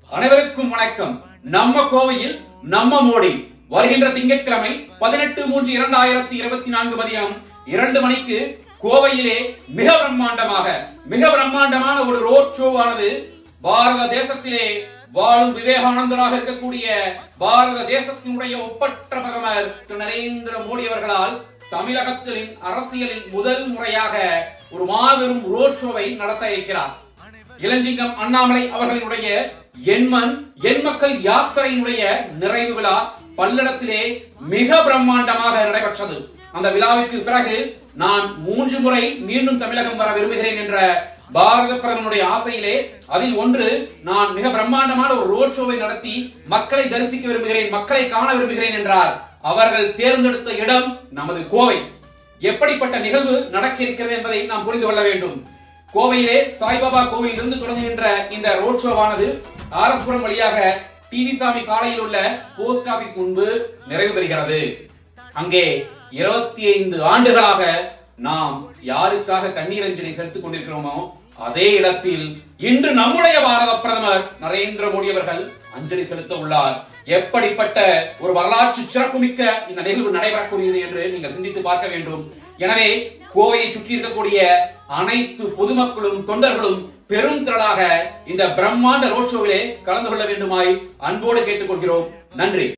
அனைவருக்கும் வணக்கம். நம்ம கோவையில் நம்ம மோடி வருகின்ற திங்கட்கிழமை 18/3/2024 மதியம் 2 மணிக்கு கோவையிலே மிக பிரம்மாண்டமான ஒரு ரோட் ஷோ ஆனது பாரத தேசத்திலே வாழும் விவேகானந்தராக இருக்கக்கூடிய பாரத தேசத்தினுடைய ஒப்பற்ற பிரதமர் திரு நரேந்திர மோடி அவர்களால் தமிழகத்தின் அரசியலில் முதல் முறையாக ஒரு மாபெரும் ரோட் ஷோவை நடத்த இருக்கிறார். இளஞ்சிங்கம் அண்ணாமலை அவர்களினுடைய எண் மக்கள் யாத்திரையினுடைய நிறைவு விழா பல்லடத்திலே மிக பிரம்மாண்டமாக நடைபெற்றது. அந்த விழாவிற்கு பிறகு நான் 3 முறை மீண்டும் தமிழகம் வர விரும்புகிறேன் என்ற பாரத பிரதமருடைய ஆசையிலே அதில் ஒன்று, நான் மிக பிரம்மாண்டமான ஒரு ரோட் ஷோவை நடத்தி மக்களை தரிசிக்க விரும்புகிறேன், மக்களை காண விரும்புகிறேன் என்றார். அவர்கள் தேர்ந்தெடுத்த இடம் நமது கோவை. எப்படிப்பட்ட நிகழ்வு நடக்க இருக்கிறது என்பதை நாம் புரிந்து கொள்ள வேண்டும். கோவையிலே சாய்பாபா கோவில் இருந்து தொடங்குகின்ற இந்த ரோட் ஷோவானது ஆர்எஸ்புரம் வழியாக டிவி சாமி சாலையில் உள்ள போஸ்ட் ஆபீஸ் முன்பு நிறைவு பெறுகிறது. அங்கே 25 ஆண்டுகளாக நாம் யாருக்காக கண்ணீர் அஞ்சலி செலுத்திக் கொண்டிருக்கிறோமோ அதே இடத்தில் இன்று நம்முடைய பாரத பிரதமர் நரேந்திர மோடி அவர்கள் அஞ்சலி செலுத்த உள்ளார். எப்படிப்பட்ட ஒரு வரலாற்று சிறப்புமிக்க இந்த நிகழ்வு நடைபெறக்கூடியது என்று நீங்கள் சிந்தித்து பார்க்க வேண்டும். எனவே கோவையை சுற்றி இருக்கக்கூடிய அனைத்து பொதுமக்களும் தொண்டர்களும் பெரும் திரளாக இந்த பிரம்மாண்ட ரோட் ஷோவிலே கலந்து கொள்ள வேண்டுமாய் அன்போடு கேட்டுக்கொள்கிறோம். நன்றி.